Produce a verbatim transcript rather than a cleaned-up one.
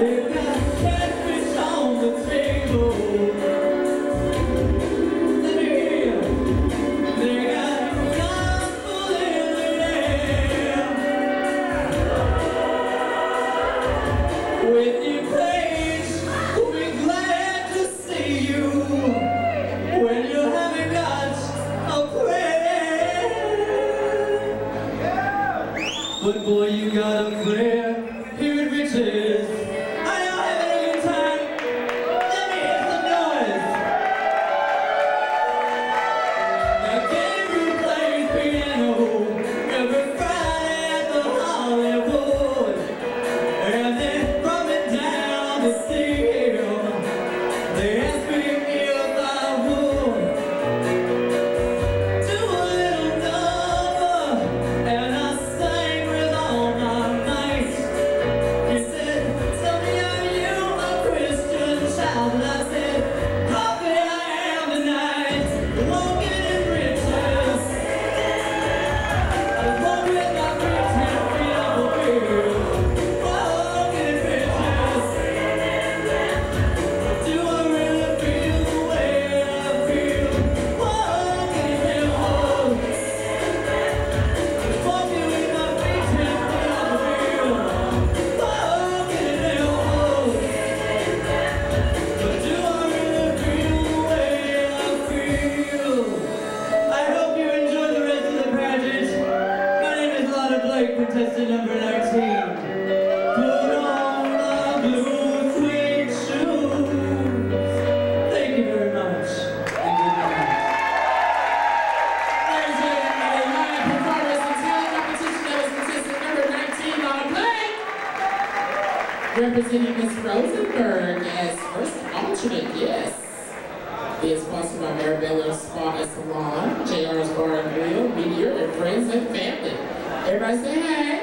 They've got catfish on the table. Let me hear you. They got gospel in the air. When you praise, we'll be glad to see you. When you're having lots of prayer. But boy, you got a prayer here at Riches. Are y'all having a good time? Let me hear some noise. Now Gabriel plays piano every Friday at the Hollywood. And then from it down to see him, they asked me if I would do a little number, and I sang with all my might. He said, tell me, are you a Christian child? And I said, probably I am tonight. Walking in riches. I was born with my pretty feet on the wheel. Walking in riches. Do I really feel the way I feel? Walking in riches. Walking with my feet ten feet on the wheel. Walking in riches. But do I really feel the way I feel? I hope you enjoy the rest of the pageant. My name is Lotta Blake, contestant number nineteen. Put on my blue tweed shoes. Thank you very much. And good night. Ladies and gentlemen, a live performance and talent competition that was contestant number nineteen on play. Representing Miss Rosenberg as first alternate, yes. Is sponsored by Marabella Spa and Salon, J R's Bar and Grill, Meteor, and friends and family. Everybody say hey.